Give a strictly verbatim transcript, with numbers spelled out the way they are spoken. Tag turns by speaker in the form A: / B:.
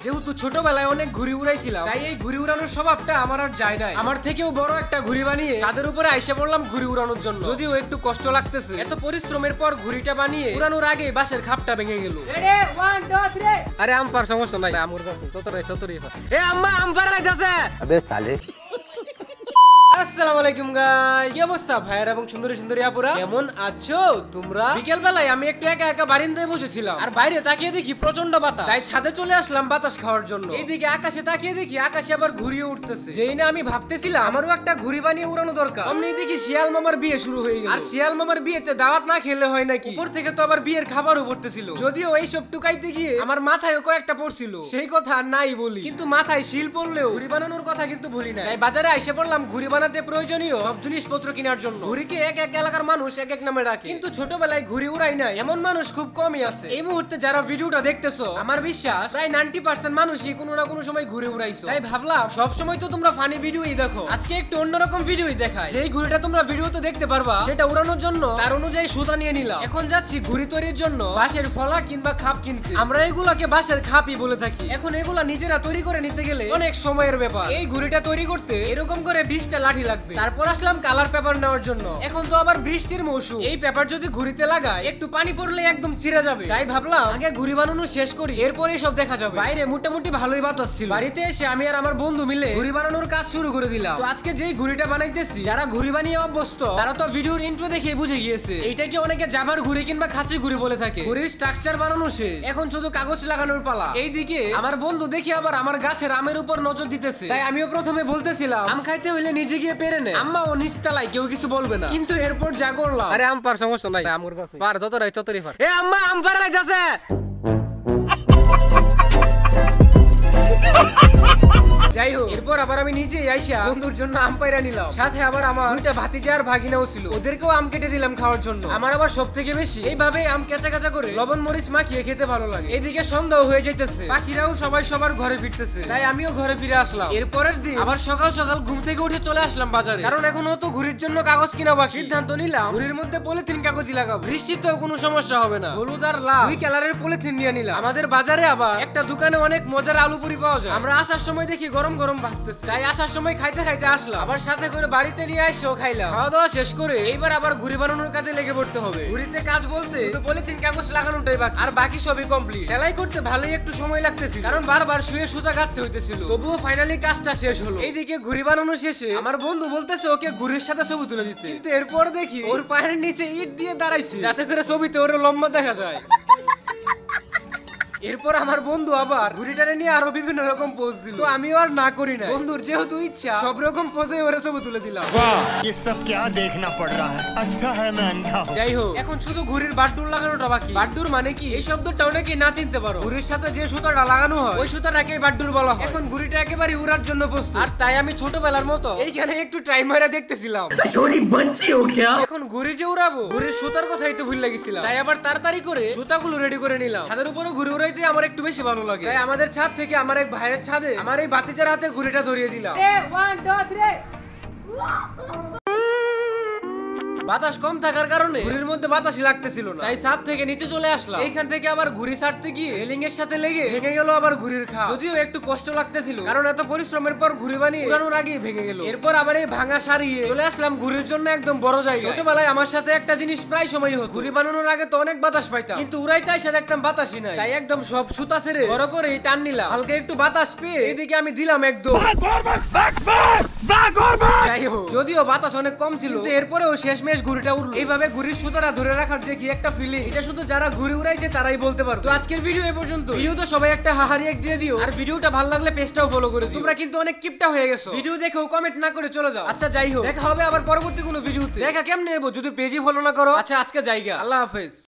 A: যেহেতু ছোটবেলায় অনেক ঘুড়ি উড়াইছিলাম, তাই এই ঘুড়ি উড়ানোর স্বভাবটা আমার আর যায় নাই। আমার থেকেও বড় একটা ঘুড়ি বানিয়ে ছাদের উপরে আইসা পড়লাম ঘুড়ি উড়ানোর জন্য। যদিও একটু কষ্ট লাগতেছে, এত পরিশ্রমের পর ঘুড়িটা বানিয়ে উড়ানোর আগে বাঁশের খাপটা ভেঙে গেল। আরে আম্পার সমস্যা নাই, আমুর কাছে চতরে চতরে এ আম্মা আম্পার আইতাছে।
B: আবে সালে।
A: আসসালামু আলাইকুম গাইস, কি অবস্থা ভাইয়ার এবং সুন্দরী সুন্দরী আপুরা, কেমন আছো তোমরা? বিকেল বেলায় আমি একটু একা একা বারিন্দায় বসেছিলাম, আর বাইরে তাকিয়ে দেখি প্রচন্ড বাতাস, তাই ছাদে চলে আসলাম বাতাস খাওয়ার জন্য। এইদিকে আকাশে তাকিয়ে দেখি আকাশে আবার ঘুরিয়ে উঠতেছে। যেই না আমি ভাবতেছিলাম আমারও একটা ঘুড়ি বানিয়ে উড়ানো দরকার, অমনি দেখি শিয়াল মামার বিয়ে শুরু হয়ে গেল। আর শিয়াল মামার বিয়েতে দাওয়াত না খেলে হয় নাকি, উপর থেকে তো আবার বিয়ের খাবারও পড়তেছিল। যদিও এইসব টুকাইতে গিয়ে আমার মাথায় কয়েকটা পড়ছিল, সেই কথা আর নাই বলি, কিন্তু মাথায় শিল পড়লেও ঘুড়ি বানানোর কথা কিন্তু ভুলি না। তাই বাজারে এসে পড়লাম ঘুড়ি বানাতে প্রয়োজনীয় সব জিনিসপত্র কেনার জন্য। ঘুড়িকে এক এক এলাকার মানুষ এক এক নামে ডাকে, কিন্তু ছোটবেলায় ঘুড়ি উড়াই নাই এমন মানুষ খুব কমই আছে। এই মুহূর্তে যারা ভিডিওটা দেখতেছো, আমার বিশ্বাস প্রায় নাইনটি পার্সেন্ট মানুষই কোনো না কোনো সময় ঘুড়ি উড়াইছো। তাই ভাবলাম সব সময় তো তোমরা ফানি ভিডিওই দেখো, আজকে একটু অন্যরকম ভিডিওই দেখাই। যেই ঘুড়িটা তোমরা ভিডিওতে দেখতে পারবা সেটা উড়ানোর জন্য তার অনুযায়ী সুতা নিয়ে নিলাম। এখন যাচ্ছি ঘুড়ি তৈরির জন্য বাঁশের ফলা কিংবা খাপ কিনতে। আমরা এগুলাকে বাঁশের খাপই বলে থাকি। এখন এগুলা নিজেরা তৈরি করে নিতে গেলে অনেক সময়ের ব্যাপার। এই ঘুড়িটা তৈরি করতে এরকম করে বিশটা লাঠি লাগবে। তারপর আসলাম কালার পেপার নেওয়ার জন্য। এখন তো আবার বৃষ্টির মৌসুম, এই পেপার যদি ঘুড়িতে লাগায় একটু পানি পড়লে একদম চিরা যাবে। তাই ভাবলাম আগে ঘুড়ি বানানো শেষ করি, এরপরে সব দেখা যাবে। বাইরে মোটামুটি ভালোই বাতাস ছিল। বাড়িতে এসে আমি আর আমার বন্ধু মিলে ঘুড়ি বানানোর কাজ শুরু করে দিলাম। তো আজকে যেই ঘুড়িটা বানাইতেছি, যারা ঘুড়ি বানিয়ে অভ্যস্ত তারা তো ভিডিওর ইন্ট্রো দেখে বুঝে গিয়েছে এইটাকে অনেকে জামার ঘুড়ি কিংবা খাঁচি ঘুড়ি বলে থাকে। ঘুড়ির স্ট্রাকচার বানানো শেষ, এখন শুধু কাগজ লাগানোর পালা। এইদিকে আমার বন্ধু দেখি আবার আমার গাছের আমের উপর নজর দিতেছে, তাই আমিও প্রথমে বলতেছিলাম আম খাইতে হইলে নিজে গিয়ে পেরে নে, আম্মা ও নিচতলায় কেউ কিছু বলবে না। কিন্তু এরপর যা করলাম, আরে আম পার সমস্যা নাই, আমুর কাছে পার যতরাই চতরি পার। এ আম্মা আম পার আইতাছে। যাই হোক, এরপর আবার আমি নিজে আইসা বন্ধুর জন্য আম পাইরা নিলাম। সাথে আবার আমার দুইটা ভাতিজা আর ভাগিনাও ছিল, ওদেরকেও আম কেটে দিলাম খাওয়ার জন্য। আমার আবার সব থেকে বেশি এইভাবে আম কেঁচা কেঁচা করে লবণ মরিচ মাখিয়ে খেতে ভালো লাগে। এদিকে সন্ধ্যাও হয়ে যাইতেছে, পাখিরাও সবাই সবার ঘরে ফিরতেছে, তাই আমিও ঘরে ফিরে আসলাম। এরপরের দিন আবার সকাল সকাল ঘুম থেকে উঠে চলে আসলাম বাজারে, কারণ এখন তো ঘুড়ির জন্য কাগজ কিনা বাকি। সিদ্ধান্ত নিলাম ঘুড়ির মধ্যে পলিথিন কাগজই লাগাবো, বৃষ্টিতেও কোনো সমস্যা হবে না। হলুদ আর লাল দুই কালারের পলিথিন নিয়ে নিলাম। আমাদের বাজারে আবার একটা দোকানে অনেক মজার আলু পুরি পাওয়া যায়। আমরা আসার সময় দেখি গরম গরম ভাজতেছে, তাই আসার সময় খাইতে খাইতে আসলাম, আবার সাথে করে বাড়িতে নিয়ে এসেও খাইলাম। খাওয়া দাওয়া শেষ করে এইবার আবার ঘুড়ি বানানোর কাজে লেগে পড়তে হবে। ঘুড়িতে কাজ বলতে শুধু পলিথিন কাগজ লাগানোটাই বাকি, আর বাকি সবই কমপ্লিট। সেলাই করতে ভালোই একটু সময় লাগতেছিল, কারণ বারবার শুয়ে সুতা কাটতে হইতেছিল, তবুও ফাইনালি কাজটা শেষ হলো। এইদিকে ঘুড়ি বানানো শেষে আমার বন্ধু বলতেছে ওকে ঘুড়ির সাথে ছবি তুলে দিতে, কিন্তু এরপর দেখি ওর পায়ের নিচে ইট দিয়ে দাঁড়াইছে যাতে করে ছবিতে ওর লম্বা দেখা যায়। এরপর আমার বন্ধু আবার ঘুড়িটারে নিয়ে আরো বিভিন্ন রকম পোজ দিল, তো আমিও আর না করি না। বন্ধুর যেহেতু ইচ্ছা সব রকম পোজে ওরে ছবি তুলে দিলাম।
B: ये सब क्या देखना पड़ रहा है, अच्छा है मैं अंधा हूं।
A: যাই হোক, এখন শুধু ঘুড়ির বাড্ডুর লাগানোটা বাকি। বাড্ডুর মানে কি এই শব্দটা অনেকে না চিনতে পারো। ঘুড়ির সাথে যে সুতাটা লাগানো হয় ওই সুতাটাকে বাড্ডুর বলা হয়। এখন ঘুড়িটা একেবারে উড়ার জন্য প্রস্তুত, আর তাই আমি ছোটবেলার মতো এইখানে একটু ট্রাই মারা দেখতেছিলাম। ছোটি বাচ্চি হো क्या? এখন ঘুড়ি যে উড়াবো, ঘুড়ির সুতার কথাই তো ভুল লাগিছিলাম, তাই আবার তাড়াতাড়ি করে সুতাগুলো রেডি করে নিলাম। ছাদের উপরে ঘুড়ি উড়াইতে আমার একটু বেশি ভালো লাগে, তাই আমাদের ছাদ থেকে আমার এক ভাইয়ের ছাদে আমার এই বাতিজার হাতে ঘুড়িটা ধরিয়ে দিলাম। বাতাস কম থাকার কারণে ঘুড়ির মধ্যে বাতাসই লাগতেছিল না, তাই ছাদ থেকে নিচে চলে আসলাম। এইখান থেকে আবার ঘুড়ি ছাড়তে গিয়ে রেলিং এর সাথে লেগে ভেঙে গেল আবার ঘুড়ির খাপ। যদিও একটু কষ্ট লাগতেছিল, কারণ এত পরিশ্রমের পর ঘুড়ি বানিয়ে উড়ানোর আগেই ভেঙে গেল। এরপর আবার এই ভাঙা সারিয়ে চলে আসলাম ঘুড়ির জন্য একদম বড় জায়গা। ছোটবেলায় আমার সাথে একটা জিনিস প্রায় সময় হতো, ঘুড়ি বানানোর আগে তো অনেক বাতাস পাইতাম, কিন্তু উড়াইতে এসে দেখতাম বাতাসই নাই, তাই একদম সব সুতা ছেড়ে বড় করে টান নিলাম। হালকা একটু বাতাস পেয়ে এদিকে আমি দিলাম একদম। যাই হোক, যদিও বাতাস অনেক কম ছিল, কিন্তু এরপরেও শেষমেশ ঘুড়িটা উড়লো। এইভাবে ঘুড়ির সুতাটা ধরে রাখার যে কি একটা ফিলিং, এটা শুধু যারা ঘুড়ি উড়াইছে তারাই বলতে পারবে। তো আজকের ভিডিও এ পর্যন্ত। ভিডিও তো সবাই একটা হাহারি এক দিয়ে দিও, আর ভিডিওটা ভালো লাগলে পেজটাও ফলো করে দিও। তোমরা কিন্তু অনেক কিপটা হয়ে গেছো, ভিডিও দেখেও কমেন্ট না করে চলে যাও। আচ্ছা যাই হোক, দেখা হবে আবার পরবর্তী কোনো ভিডিওতে। দেখা কেমনে নেবো যদি পেজই ফলো না করো। আচ্ছা আজকে জায়গা, আল্লাহ হাফেজ।